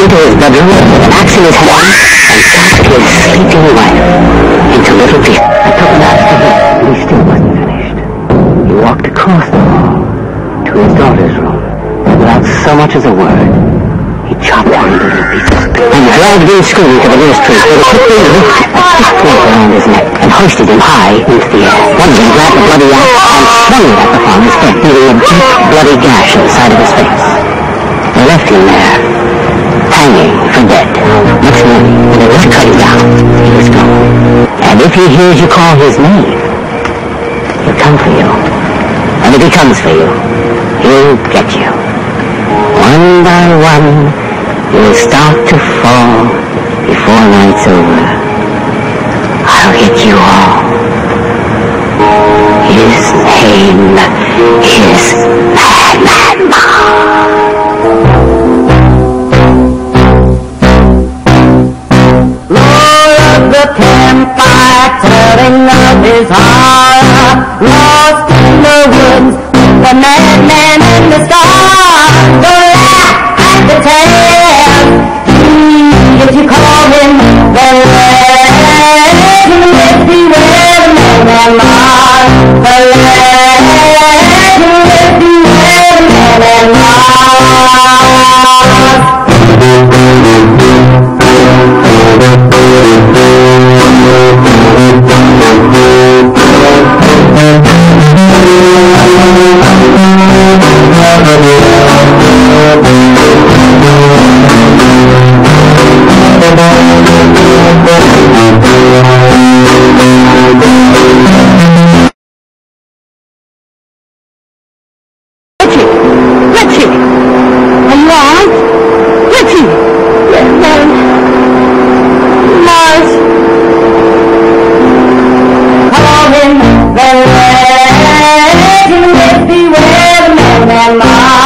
into his bedroom with an axe in his hand and cast his sleeping wife into little pieces. I took matters to him, but he still wasn't finished. He walked across the hall to his daughter's room, and without so much as a word, he chopped her into little pieces and dragged him screaming to the nearest tree, where he quickly whipped a thick rope around his neck and hoisted him high into the air. One of them grabbed the bloody axe and swung it at the farmer's head, leaving a deep, bloody gash in the side of his face. They left him there, hanging for dead. Next morning, when they were cut him down, he was gone. And if he hears you call his name, he'll come for you. And if he comes for you, he'll get you. One by one, you'll start to fall before night's over. I'll get you all. His name is Madman Mom. The campfire telling of his horror, lost in the woods, the madman and the stars, the laugh at the tale. If you call him the legend, if beware the madman Mars, the legend, if beware the madman Mars. Beware the madman Mars.